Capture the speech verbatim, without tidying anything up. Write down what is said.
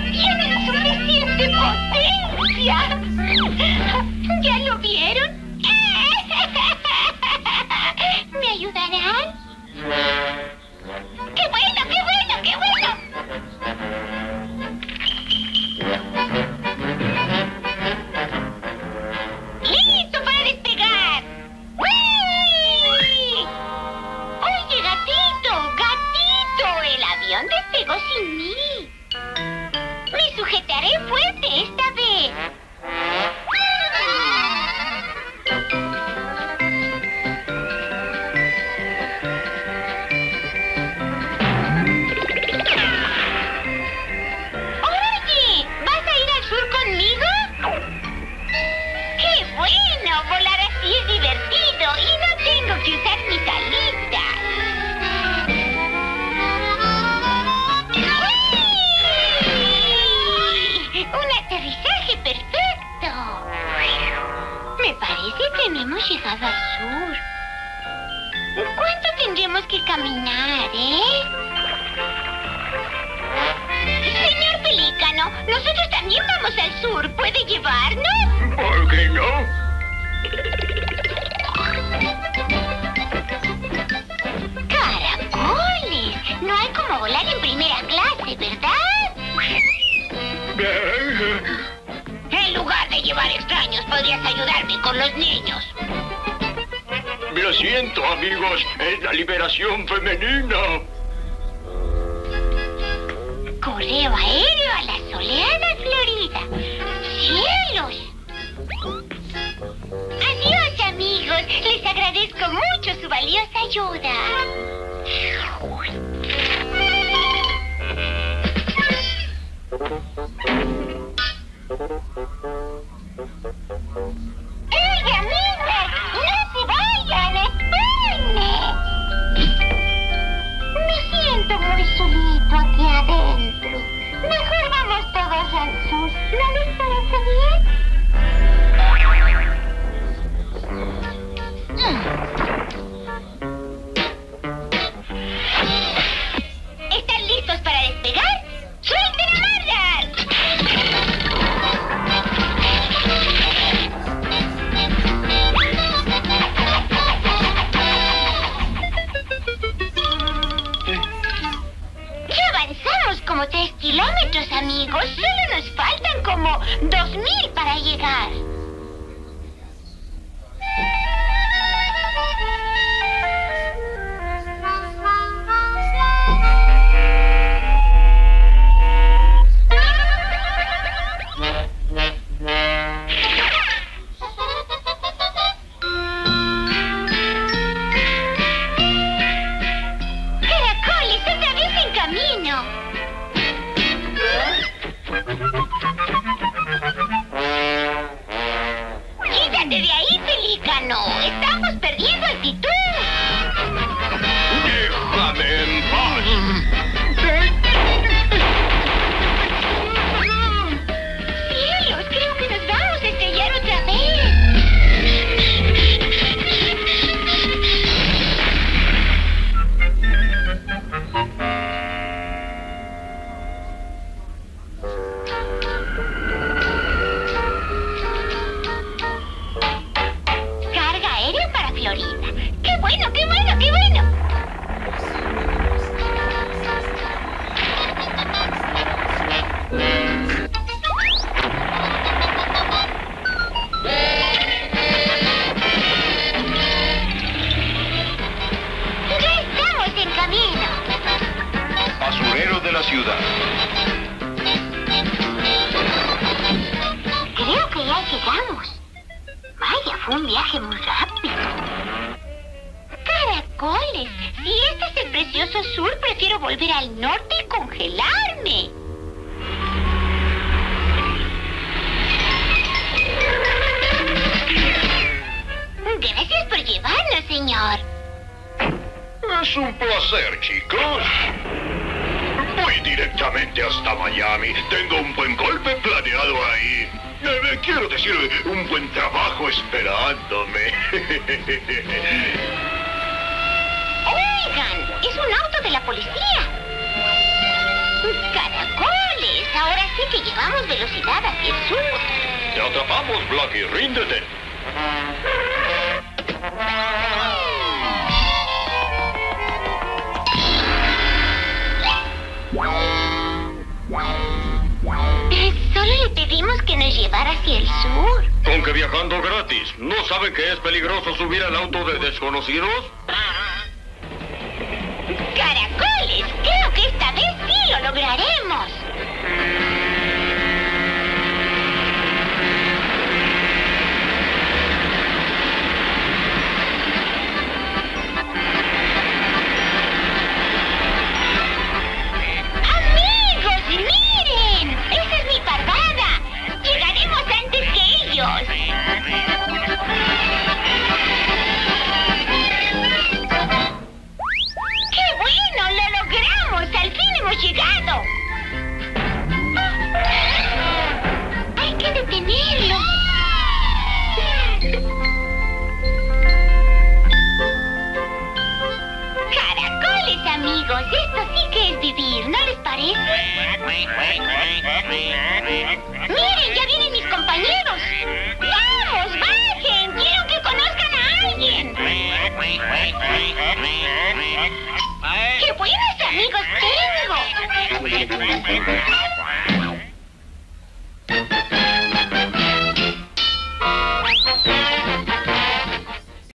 ¡Tienen suficiente potencia! ¿Ya lo vieron? ¿Me ayudarán? ¡Qué bueno, qué bueno, qué bueno! ¡Listo para despegar! ¡Uy! ¡Oye, gatito! ¡Gatito! El avión despegó sin mí. Me sujetaré fuerte esta vez. Oye, ¿vas a ir al sur conmigo? ¡Qué bueno! Volar así es divertido y no tengo que usar mis alitas. ¡Uy! ¡Un aterrizaje perfecto! Me parece que no hemos llegado al sur. ¿Cuánto tendremos que caminar, eh? Señor Pelícano, nosotros también vamos al sur. ¿Puede llevarnos? ¿Por qué no? ¡Caracoles! No hay como volar en primera clase, ¿verdad? En lugar de llevar extraños, podrías ayudarme con los niños. Lo siento, amigos. Es la liberación femenina. Correo aéreo a la soleada Florida. ¡Cielos! Adiós, amigos. Les agradezco mucho su valiosa ayuda. ¡Ey, amigos! ¡No se vayan! ¡Espérenme! Me siento muy solito aquí adentro. Mejor vamos todos al sur. ¿No les parece bien? ¿Están listos para despegar? ¡Suelten amarras! Ya avanzamos como tres kilómetros, amigos. Solo nos faltan como dos mil para llegar. ¡Caracoles, otra vez en camino! ¡Quítate de ahí, Pelícano! ¡Estamos perdiendo altitud! Déjame en paz. ¡Cielos! Creo que nos vamos a estrellar otra vez. Carga aérea para Florida. ¡Qué bueno, qué bueno, qué bueno! ¡Ya estamos en camino! Basurero de la ciudad. Creo que ya llegamos. Vaya, fue un viaje muy rápido. ¡Caracoles! Si este es el precioso sur, prefiero volver al norte y congelarme. Gracias por llevarnos, señor. Es un placer, chicos. Voy directamente hasta Miami. Tengo un buen golpe planeado ahí. Eh, quiero decir, un buen trabajo esperándome. Oigan, es un auto de la policía. ¡Caracoles! Ahora sí que llevamos velocidad hacia el sur. Te atrapamos, Blackie. Ríndete. Solo le pedimos que nos llevara hacia el sur. ¿Con que viajando gratis? ¿No saben que es peligroso subir al auto de desconocidos? ¡Caracoles! Creo que esta vez sí lo lograremos. ¡Amigos, miren! ¡Esa es mi parvada! ¡Llegaremos antes que ellos! ¡Qué bueno! ¡Lo logramos! ¡Al fin hemos llegado! ¡Hay que detenerlo! ¡Caracoles, amigos! Esto sí que es vivir, ¿no les parece? ¡Miren! ¡Ya vienen mis compañeros! ¡Vamos! ¡Bajen! ¡Quiero que conozcan a alguien! ¡Qué buenos amigos tengo!